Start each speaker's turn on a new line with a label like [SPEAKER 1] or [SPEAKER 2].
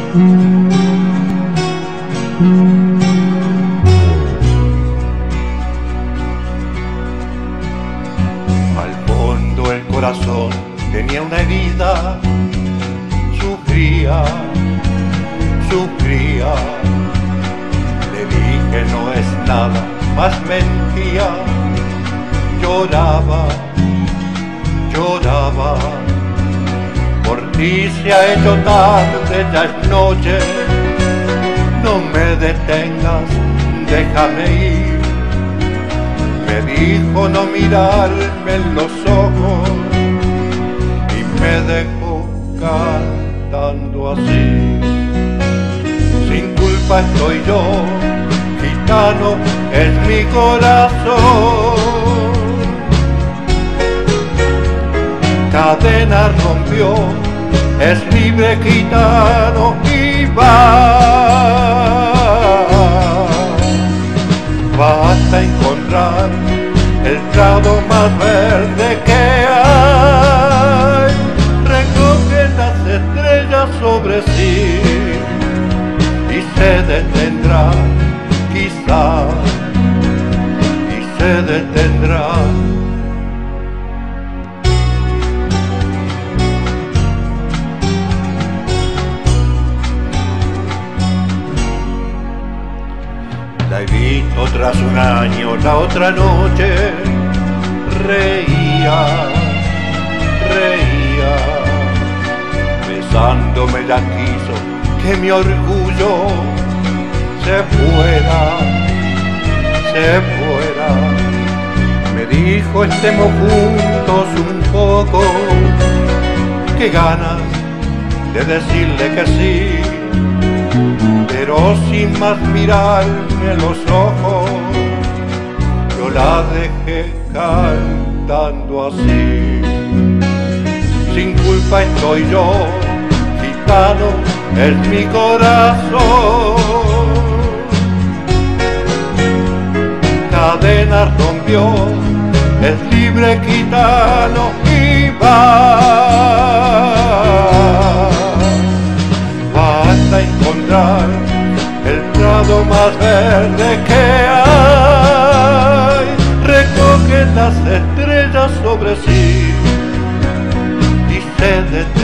[SPEAKER 1] Al fondo el corazón tenía una herida, sufría, sufría. Le dije no es nada, más mentía, lloraba, lloraba. Por ti se ha hecho tarde, ya es noche, no me detengas, déjame ir. Me dijo no mirarme en los ojos y me dejó cantando así. Sin culpa estoy yo, gitano es mi corazón. Cadena rompió, es libre gitano y va hasta encontrar el prado más verde que hay. Recoge las estrellas sobre sí y se detendrá, quizá, y se detendrá. La he visto tras un año, la otra noche reía, reía, besándome la quiso que mi orgullo se fuera, se fuera. Me dijo estemos juntos un poco, qué ganas de decirle que sí, pero sin más mirarme los ojos, yo la dejé cantando así. Sin culpa estoy yo, gitano es mi corazón. Cadena rompió, es libre gitano y va hasta encontrar el prado más verde que hay. Recoge las estrellas sobre sí y se detiene.